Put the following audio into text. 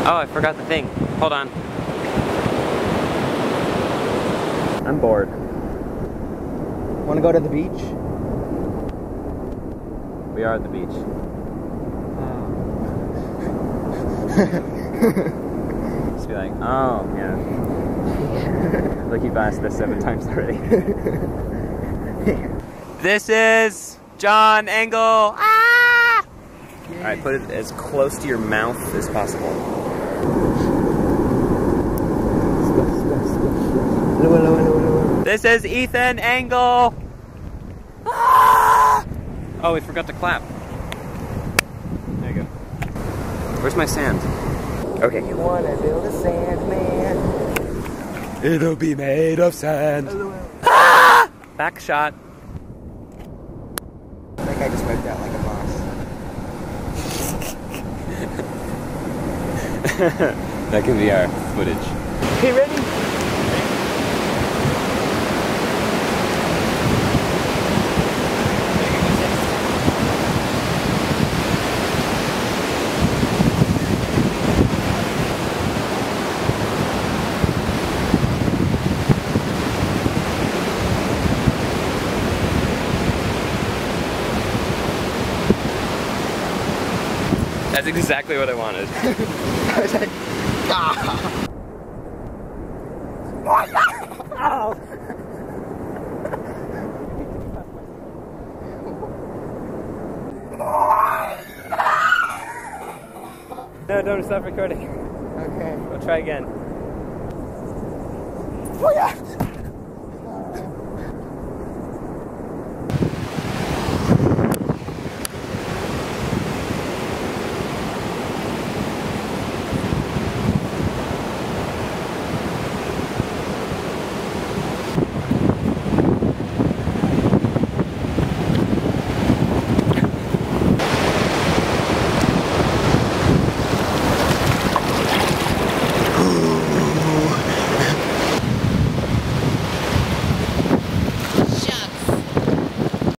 Oh, I forgot the thing. Hold on. I'm bored. Want to go to the beach? We are at the beach. Just be like, oh, yeah. Look, you've asked this 7 times already. This is John Angle. Ah! All right, put it as close to your mouth as possible. This is Ethan Angle. Ah! Oh, we forgot to clap. There you go. Where's my sand? Okay. You wanna build a sandman? It'll be made of sand. Ah! Back shot. I think I just wiped out like a boss. That can be our footage. Okay, ready? That's exactly what I wanted. I was like, ah. Oh. No, don't stop recording. Okay. We'll try again. Oh yeah.